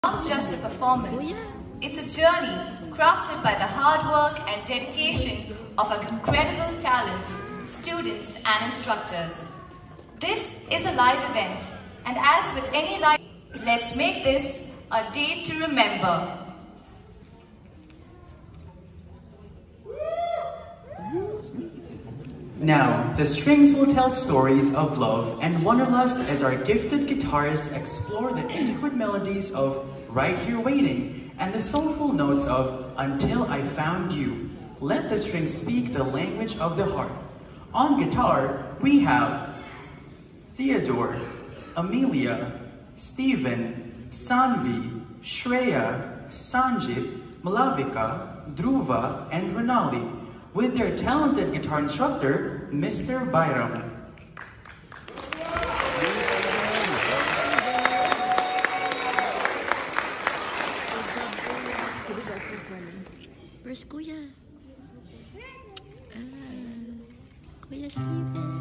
Not just a performance, it's a journey crafted by the hard work and dedication of our incredible talents, students and instructors. This is a live event, and as with any live, let's make this a day to remember. Now, the strings will tell stories of love and wanderlust as our gifted guitarists explore the intricate melodies of Right Here Waiting and the soulful notes of Until I Found You. Let the strings speak the language of the heart. On guitar, we have Theodore, Amelia, Stephen, Sanvi, Shreya, Sanjit, Malavika, Dhruva, and Renali, with their talented guitar instructor, Mr. Byram. Where's Kuya? Kuya Steven.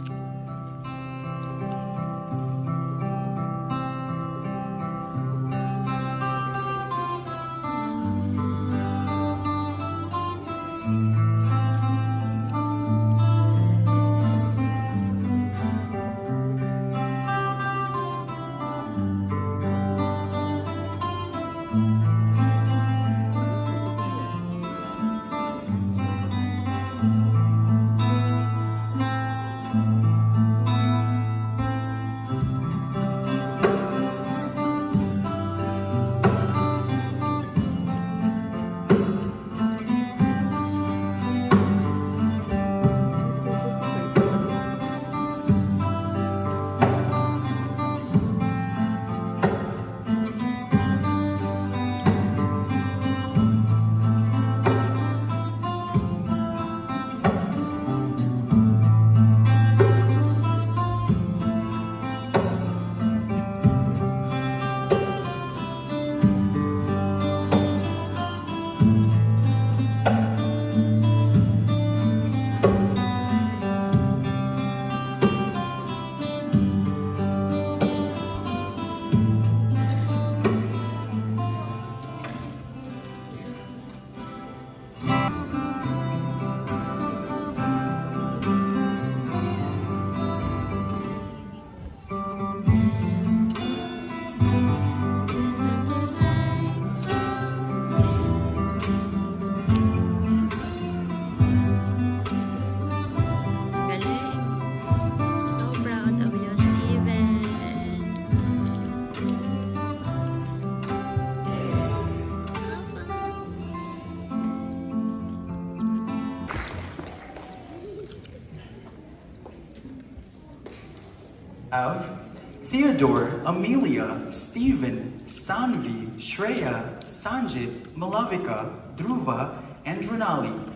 Of Theodore, Amelia, Stephen, Sanvi, Shreya, Sanjit, Malavika, Dhruva, and Renali,